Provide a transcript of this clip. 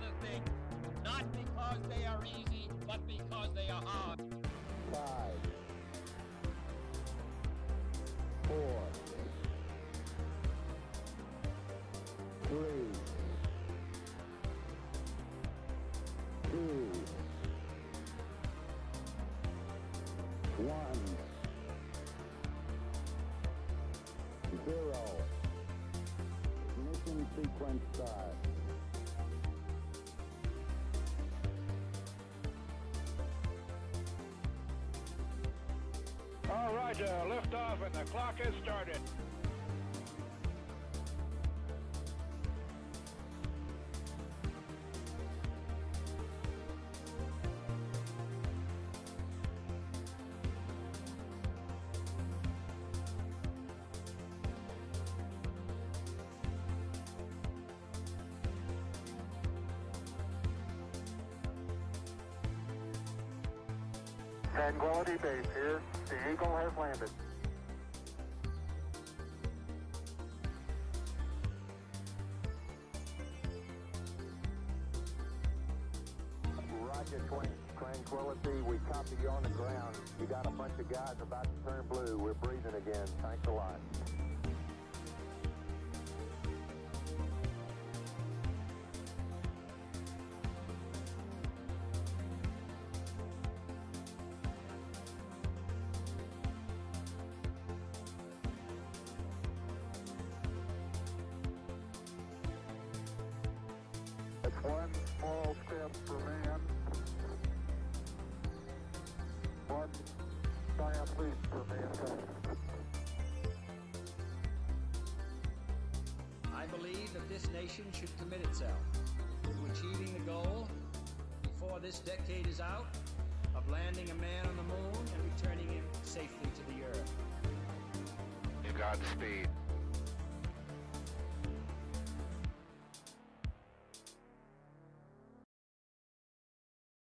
other things, not because they are easy, but because they are hard. 5, 4, 3, 2, 1, 0. Ignition sequence start. All right, lift off and the clock has started. Tranquility Base here. The Eagle has landed. Roger, Tranquility. We copy you on the ground. You got a bunch of guys about to turn blue. We're breathing again. Thanks a lot. One small step for man, one giant leap for mankind. I believe that this nation should commit itself to achieving the goal, before this decade is out, of landing a man on the moon and returning him safely to the earth. Godspeed.